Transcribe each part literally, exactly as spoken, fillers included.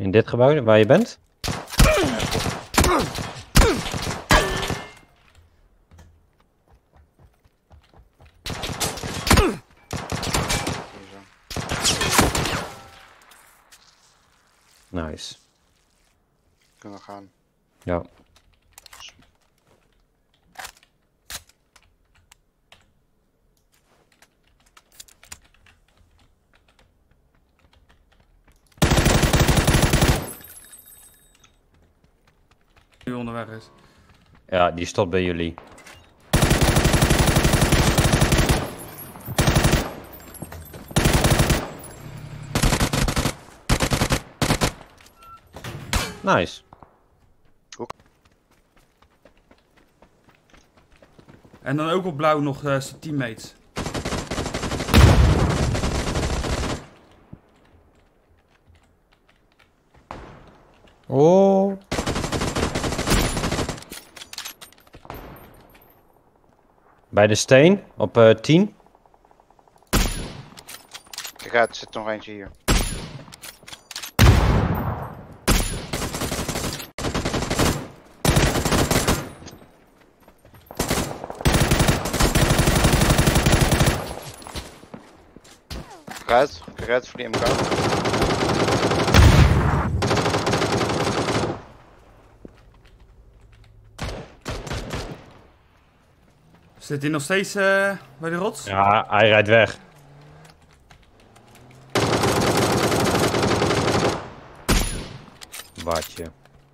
In dit gebouw, waar je bent? Nice. Kunnen we gaan. Ja. Die onderweg is. Ja, die stopt bij jullie. Nice. En dan ook op blauw nog uh, zijn teammates. Oh. Bij de steen op uh, tien. Kijk uit, er zit nog eentje hier. Kijk uit, kijk uit voor die M K. Zit hij nog steeds uh, bij de rots? Ja, hij rijdt weg. Watje.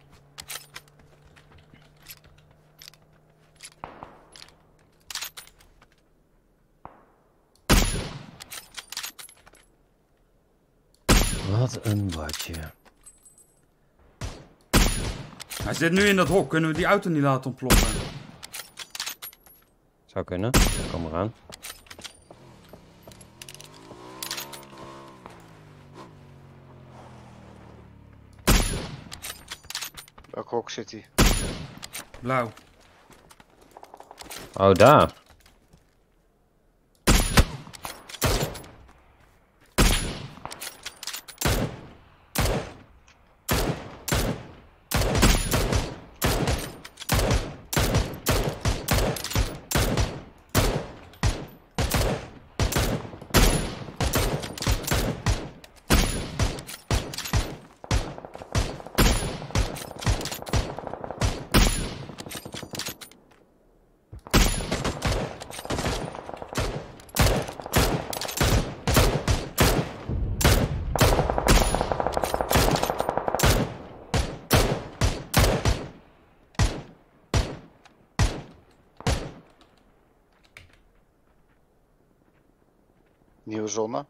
Wat een watje. Hij zit nu in dat hok. Kunnen we die auto niet laten ontploffen? Zou kunnen. Kom eraan. Welke hok zit hij? Blauw. Oh, daar. Nieuwe zonne.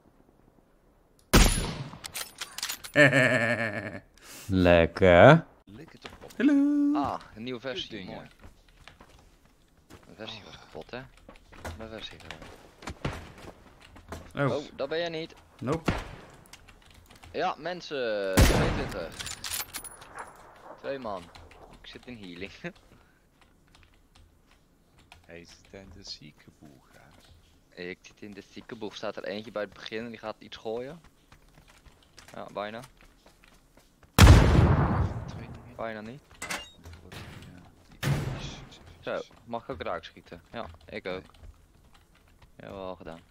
Lekker. Lekker toch op. Hallo. Ah, een nieuwe versie. Dingen. Mooi. Mijn versie was kapot, hè? Mijn versie gewoon. Oh, Oh, dat ben jij niet. nope. Ja, mensen. tweeëntwintig. Twee man. Ik zit in healing. Hij zit in de ziekenboeg. Ik zit in de ziekenboeg. Staat er eentje bij het begin en die gaat iets gooien. Ja, bijna. Bijna niet. Zo, mag ik ook raak schieten? Ja, ik ook. Ja, wel gedaan.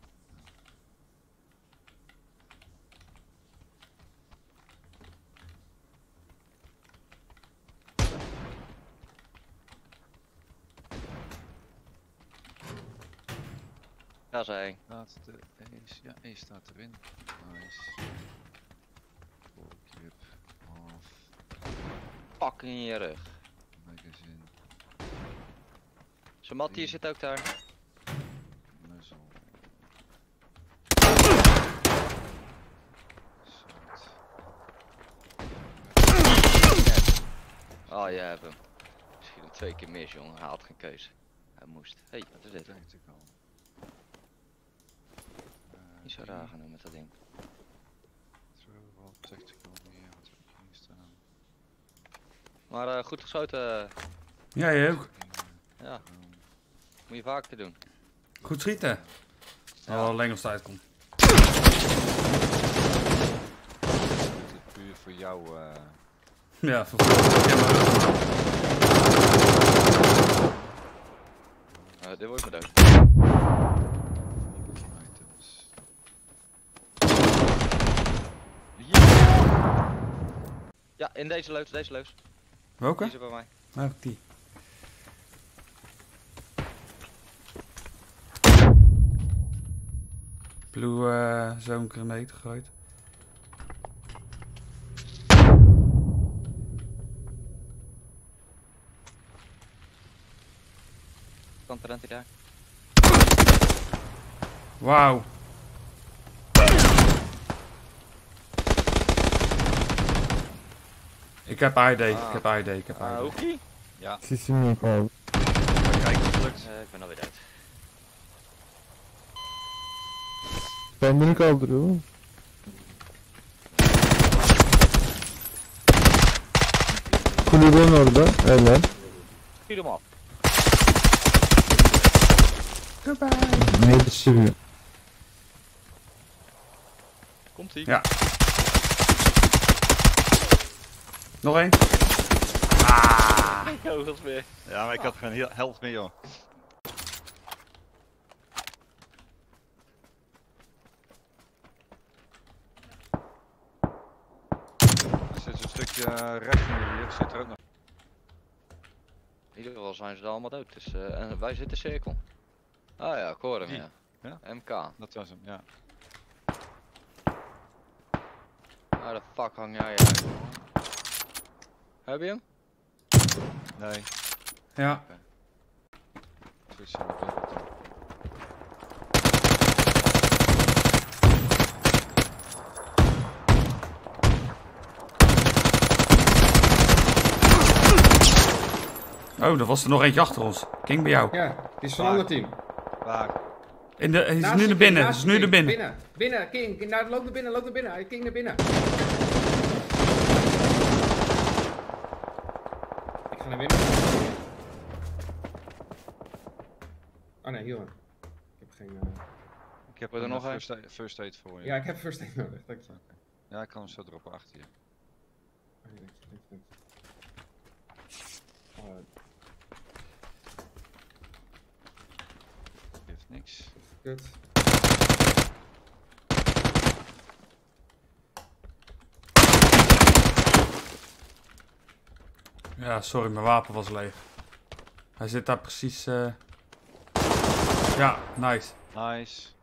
Daar zijn. Laatste ace. Ja, ace staat erin. Nice. Volkip. Half. Pak in je rug. Magazine. Zo mat hier zit ook daar. Muzzle. Shit. Oh, je hebt hem. Misschien hem twee keer mis, jongen. Hij had geen keuze. Hij moest. Hé, hey, wat is dit? Tactical. Niet zo raar gaan doen met dat ding. Throw tactical meer had ook hier staan. Maar uh, goed geschoten. Ja, jij ook. Ja, moet je vaak te doen. Goed schieten. Ja, wel Lengels tijd komt. De voor jou. Uh... Ja, vervolgens. Ja, maar... Uh, dit wordt me dood. Items. Ja, in deze loods, deze loods. Welke? Die is er bij mij. Nou, die. Blue uh, zo'n granaat gegooid. Kant rent hij daar. Wauw. Ik heb I D, ik heb I D, ik heb Ah, I D. hoekie? Ja. Zie je me al? Kijk, het lukt. Uh, ik ben alweer dood. Ben ben ik al bedoel? Kulüben orada. Helal. Schiet hem op. Ne düşürüyor? Komt ie. Ja. Nog één. Ah. Oh, dat weer. Ja, maar ik had geen heel helft meer, joh. Er zit een stukje rechts van hier, zit er ook nog. In ieder geval zijn ze er allemaal dood. Dus, uh, en wij zitten cirkel. Ah ja, ik hoor hem, Die? ja. Ja? M K. Dat was hem, ja. Waar de fuck hang jij uit? Heb je hem? Nee, Ja. zoiets zo op. Oh, er was er nog eentje achter ons. King bij jou. Ja, die is van een ander team. Waar? In de, hij is Naast nu je naar King, binnen, hij naast is je nu King. naar binnen. Binnen, binnen, King. King, nou, loop naar binnen, loop naar binnen. King naar binnen. Ik ga naar binnen. Oh nee, hier. Ik heb geen... Uh... Ik heb Wil je er een nog een? first, aid, first aid voor je. Ja, ik heb first aid nodig. Dank je. Ja, ik kan hem zo droppen achter je. Oh, nee, dank je, dank je, dank je. Oh, Geeft niks. kut. Ja, sorry, mijn wapen was leeg. Hij zit daar precies... Uh... Ja, nice. Nice.